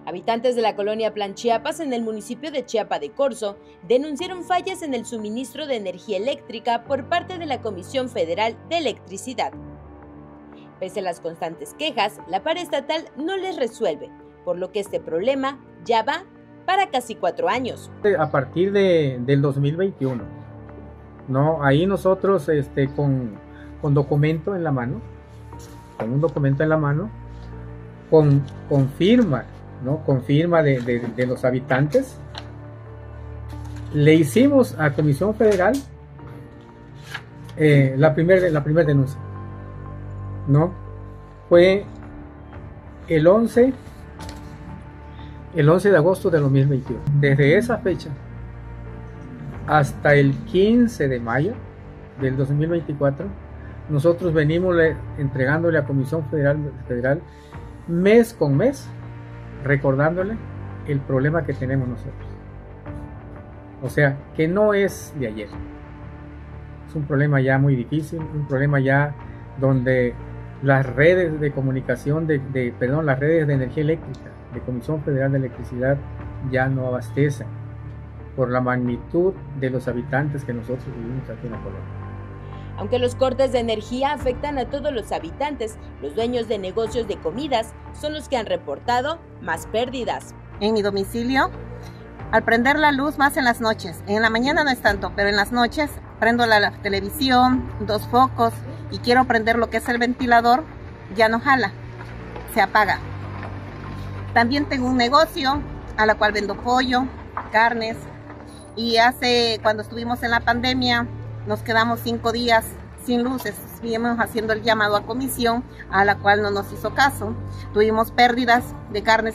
Habitantes de la colonia Plan Chiapas en el municipio de Chiapa de Corzo denunciaron fallas en el suministro de energía eléctrica por parte de la Comisión Federal de Electricidad. Pese a las constantes quejas, la paraestatal no les resuelve, por lo que este problema ya va para casi 4 años. A partir del 2021, ¿no? Ahí nosotros con documento en la mano, con un documento en la mano, con firma, ¿no? Con firma de los habitantes, le hicimos a Comisión Federal la primera denuncia, ¿no? Fue el 11 de agosto de 2021. Desde esa fecha hasta el 15 de mayo del 2024, nosotros venimos entregándole a Comisión Federal mes con mes, recordándole el problema que tenemos nosotros. O sea, que no es de ayer. Es un problema ya muy difícil, un problema ya donde las redes de comunicación, las redes de energía eléctrica de Comisión Federal de Electricidad ya no abastecen por la magnitud de los habitantes que nosotros vivimos aquí en la colonia. Aunque los cortes de energía afectan a todos los habitantes, los dueños de negocios de comidas son los que han reportado más pérdidas. En mi domicilio, al prender la luz más en las noches, en la mañana no es tanto, pero en las noches prendo la televisión, 2 focos y quiero prender lo que es el ventilador, ya no jala, se apaga. También tengo un negocio a la cual vendo pollo, carnes y cuando estuvimos en la pandemia nos quedamos 5 días sin luces. Estuvimos haciendo el llamado a comisión a la cual no nos hizo caso. Tuvimos pérdidas de carnes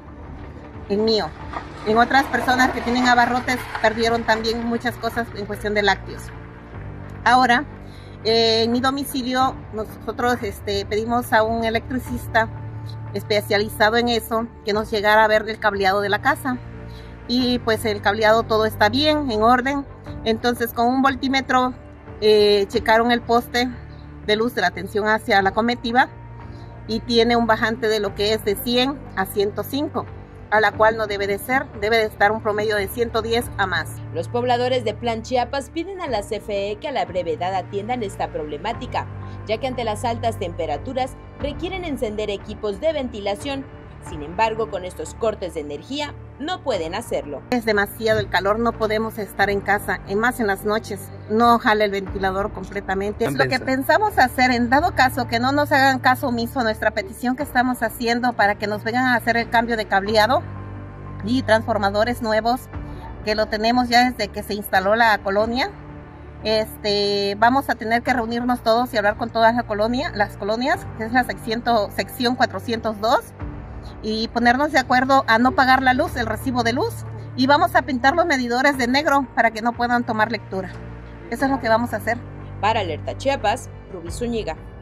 en mío. En otras personas que tienen abarrotes perdieron también muchas cosas en cuestión de lácteos. Ahora, en mi domicilio nosotros pedimos a un electricista especializado en eso que nos llegara a ver el cableado de la casa. Y pues el cableado todo está bien, en orden. Entonces con un voltímetro checaron el poste de luz de la tensión hacia la comitiva y tiene un bajante de lo que es de 100 a 105, a la cual no debe de ser, debe de estar un promedio de 110 a más. Los pobladores de Plan Chiapas piden a la CFE que a la brevedad atiendan esta problemática, ya que ante las altas temperaturas requieren encender equipos de ventilación. Sin embargo, con estos cortes de energía no pueden hacerlo. Es demasiado el calor, no podemos estar en casa, y más en las noches. No jala el ventilador completamente. Es lo que pensamos hacer en dado caso que no nos hagan caso omiso a nuestra petición que estamos haciendo para que nos vengan a hacer el cambio de cableado y transformadores nuevos, que lo tenemos ya desde que se instaló la colonia. Vamos a tener que reunirnos todos y hablar con todas las colonias, que es la sección 402. Y ponernos de acuerdo a no pagar la luz, el recibo de luz, y vamos a pintar los medidores de negro para que no puedan tomar lectura. Eso es lo que vamos a hacer. Para Alerta Chiapas, Rubí Zúñiga.